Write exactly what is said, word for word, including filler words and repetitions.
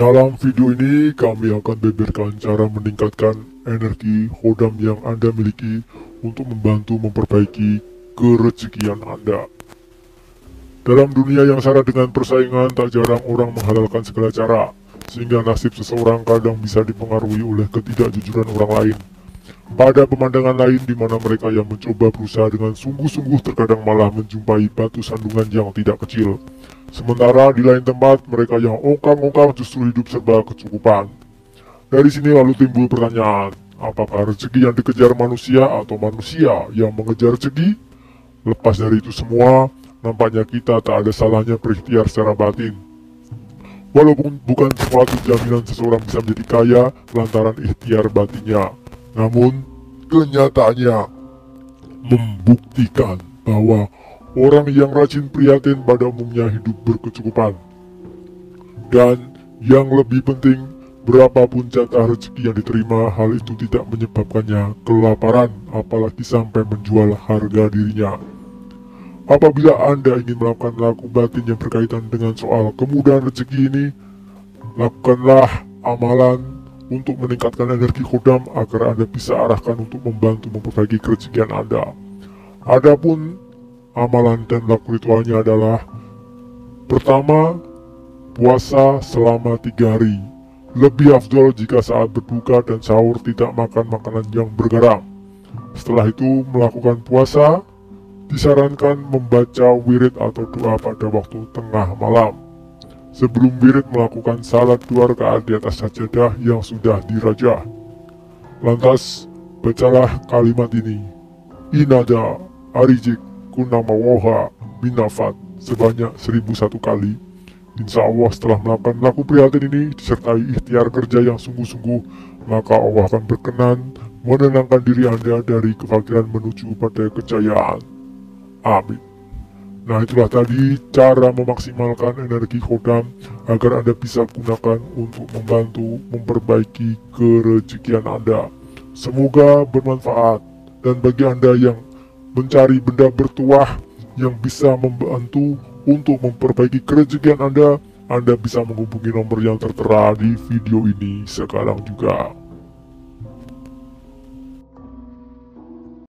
Dalam video ini kami akan beberkan cara meningkatkan energi hodam yang Anda miliki untuk membantu memperbaiki kerezekian Anda. Dalam dunia yang syarat dengan persaingan, tak jarang orang menghalalkan segala cara, sehingga nasib seseorang kadang bisa dipengaruhi oleh ketidakjujuran orang lain. Pada pemandangan lain di mana mereka yang mencoba berusaha dengan sungguh-sungguh terkadang malah menjumpai batu sandungan yang tidak kecil. Sementara di lain tempat mereka yang ongkang-ongkang justru hidup serba kecukupan. Dari sini lalu timbul pertanyaan, apakah rezeki yang dikejar manusia atau manusia yang mengejar rezeki? Lepas dari itu semua, nampaknya kita tak ada salahnya berikhtiar secara batin. Walaupun bukan suatu jaminan seseorang bisa menjadi kaya lantaran ikhtiar batinnya, namun kenyataannya membuktikan bahwa orang yang rajin prihatin pada umumnya hidup berkecukupan. Dan yang lebih penting, berapapun jatah rezeki yang diterima, hal itu tidak menyebabkannya kelaparan, apalagi sampai menjual harga dirinya. Apabila Anda ingin melakukan laku batin yang berkaitan dengan soal kemudahan rezeki ini, lakukanlah amalan untuk meningkatkan energi hodam agar Anda bisa arahkan untuk membantu memperbaiki kerezekian Anda. Adapun amalan dan laku ritualnya adalah: pertama, puasa selama tiga hari. Lebih afdol jika saat berbuka dan sahur tidak makan makanan yang bergaram. Setelah itu melakukan puasa, disarankan membaca wirid atau doa pada waktu tengah malam. Sebelum wirid melakukan salat dua rakaat di atas sajadah yang sudah dirajah. Lantas bacalah kalimat ini: Inada Arijik Kunamawoha Minafat sebanyak seribu satu kali. Insya Allah setelah melakukan laku prihatin ini disertai ikhtiar kerja yang sungguh-sungguh, maka Allah akan berkenan menenangkan diri Anda dari kefakiran menuju pada kejayaan. Amin. Nah, itulah tadi cara memaksimalkan energi hodam agar Anda bisa gunakan untuk membantu memperbaiki kerezekian Anda. Semoga bermanfaat, dan bagi Anda yang mencari benda bertuah yang bisa membantu untuk memperbaiki kerezekian Anda, Anda bisa menghubungi nomor yang tertera di video ini sekarang juga.